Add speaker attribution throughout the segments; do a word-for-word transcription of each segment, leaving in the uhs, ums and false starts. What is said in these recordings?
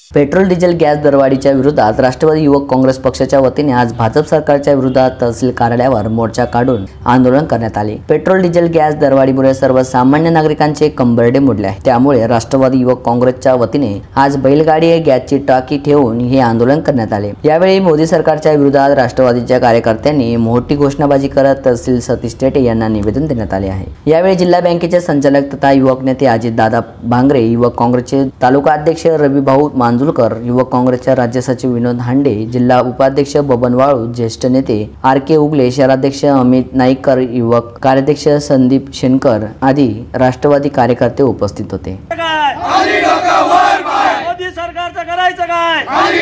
Speaker 1: Petrol diesel gas दरवाढीच्या विरोधात राष्ट्रवादी युवक काँग्रेस पक्षाच्या वतीने आज भाजप सरकारच्या विरोधात तहसील कार्यालयावर मोर्चा काढून आंदोलन करण्यात आले। पेट्रोल डिझेल गॅस दरवाढीमुळे सर्वसामान्य नागरिकांचे कंबरडे मोडले आहे। त्यामुळे राष्ट्रवादी युवक काँग्रेसच्या वतीने आज बैलगाडी गॅसची टाकी ठेवून हे आंदोलन करण्यात आले। यावेळी मोदी सरकारच्या विरोधात राष्ट्रवादीच्या कार्यकर्त्यांनी मोठी घोषणाबाजी करत तहसील सतीश टेटे यांना निवेदन देण्यात आले आहे। यावेळी जिल्हा बँकेचे संचालक तथा युवक नेते अजितदादा भांगरे, युवक काँग्रेसचे तालुका अध्यक्ष रविभाऊ मांजुलकर, युवक काँग्रेसच्या राज्य सचिव विनोद हांडे, जिल्हा उपाध्यक्ष बबन वाळू, ज्येष्ठ नेते आर के उगले, शहराध्यक्ष अमित नाईकर, युवक कार्याध्यक्ष संदीप शेनकर आदी राष्ट्रवादी कार्यकर्ते उपस्थित होते।
Speaker 2: मोदी सरकारचं करायचं काय?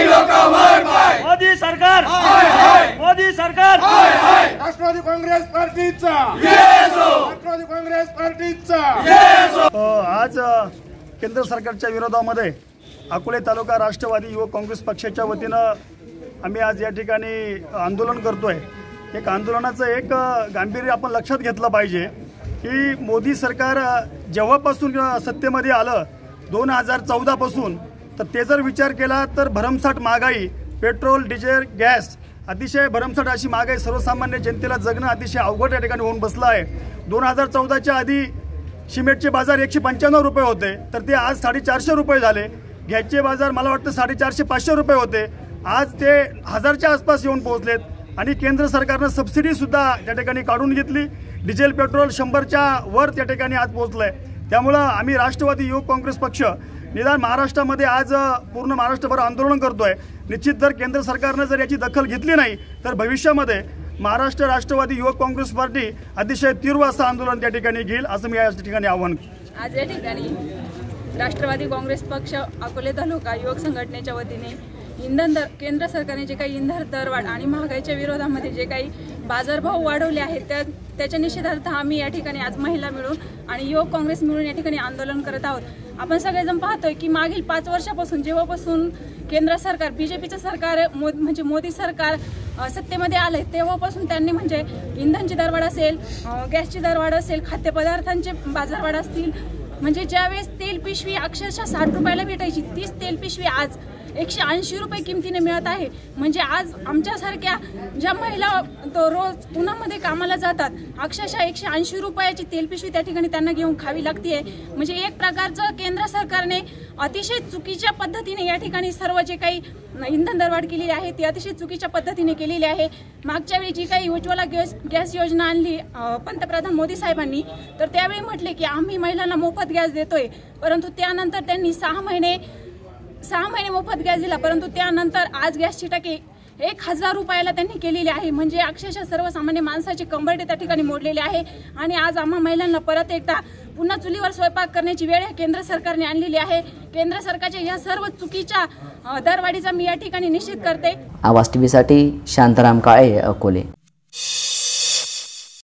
Speaker 2: मोदी सरकार मोदी सरकार
Speaker 3: राष्ट्रवादी काँग्रेस पार्टीचा राष्ट्रवादी काँग्रेस पार्टीचा
Speaker 4: आज केंद्र सरकारच्या विरोधामध्ये अकोले तालुका राष्ट्रवादी युवक काँग्रेस पक्षाच्या वतीनं आम्ही आज या ठिकाणी आंदोलन करतोय। एक आंदोलनाचं एक गांभीर्य आपण लक्षात घेतलं पाहिजे की मोदी सरकार जेव्हापासून सत्तेमध्ये आलं दोन हजार चौदा पासून, तर ते जर विचार केला तर भरमसाठ महागाई, पेट्रोल डिझेल गॅस अतिशय भरमसाठ अशी महागाई, सर्वसामान्य जनतेला जगणं अतिशय अवघड या ठिकाणी होऊन बसलं आहे। दोन हजार चौदाच्या आधी सिमेंटचे बाजार एकशे पंच्याण्णव रुपये होते, तर ते आज साडेचारशे रुपये झाले। गॅसचे बाजार मला वाटतं साडेचारशे पाचशे रुपये होते, आज ते हजारच्या आसपास येऊन पोहोचलेत। आणि केंद्र सरकारनं सबसिडी सुद्धा त्या ठिकाणी काढून घेतली। डिझेल पेट्रोल शंभरच्या वर त्या ठिकाणी आज पोहोचलंय। त्यामुळं आम्ही राष्ट्रवादी युवक काँग्रेस पक्ष निदान महाराष्ट्रामध्ये आज पूर्ण महाराष्ट्रभर आंदोलन करतोय। निश्चित जर केंद्र सरकारनं जर याची दखल घेतली नाही तर भविष्यामध्ये महाराष्ट्र राष्ट्रवादी युवक काँग्रेस पार्टी अतिशय तीव्र असं आंदोलन त्या ठिकाणी घेईल, असं मी या ठिकाणी आव्हान
Speaker 5: आज या ठिकाणी राष्ट्रवादी काँग्रेस पक्ष अकोले तालुका युवक संघटनेच्या वतीने इंधन दर केंद्र सरकारने जे काही इंधन दरवाढ आणि महागाईच्या विरोधामध्ये जे काही बाजारभाव वाढवले आहेत त्या त्याच्या निषेधार्थ आम्ही या ठिकाणी आज महिला मिळून आणि युवक काँग्रेस मिळून या ठिकाणी आंदोलन करत आहोत। आपण सगळेजण पाहतोय की मागील पाच वर्षापासून जेव्हापासून केंद्र सरकार बीजेपीचं सरकार मो म्हणजे मोदी सरकार सत्तेमध्ये आले तेव्हापासून त्यांनी म्हणजे इंधनची दरवाढ असेल, गॅसची दरवाढ असेल, खाद्यपदार्थांचे बाजारवाढ असतील, म्हणजे ज्यावेळेस तेल पिशवी अक्षरशः साठ रुपयाला भेटायची तीच तेल पिशवी आज एकशे ऐंशी रुपये किमतीने मिळत आहे। म्हणजे आज आमच्यासारख्या ज्या महिला तो रोज उन्हामध्ये कामाला जातात अक्षरशः एकशे ऐंशी रुपयाची तेल पिशवी त्या ठिकाणी त्यांना घेऊन खावी लागते। म्हणजे एक प्रकारचं केंद्र सरकारने अतिशय चुकीच्या पद्धतीने या ठिकाणी सर्व जे काही इंधन दरवाढ केलेली आहे ती अतिशय चुकीच्या पद्धतीने केलेली आहे। मागच्या वेळी जी काही उज्ज्वला गॅस गॅस योजना आणली पंतप्रधान मोदी साहेबांनी, तर त्यावेळी म्हटले की आम्ही महिलांना मोफत गॅस देतोय, परंतु त्यानंतर त्यांनी सहा महिने सहा महिने मोफत गॅस दिला, परंतु त्यानंतर आज गॅसची टाकी एक हजार रुपयाला त्यांनी केलेली आहे। म्हणजे अक्षरशः सर्वसामान्य माणसाचे कंबरडे त्या ठिकाणी मोडलेले आहे। आणि आज आम्हा महिलांना परत एकदा पुन्हा चुलीवर स्वयंपाक करण्याची वेळ केंद्र सरकारने आणलेली आहे। केंद्र सरकारच्या या सर्व चुकीच्या दरवाढीचा मी या ठिकाणी निषेध करते।
Speaker 1: आवाज टीव्हीसाठी शांताराम काळे, अकोले।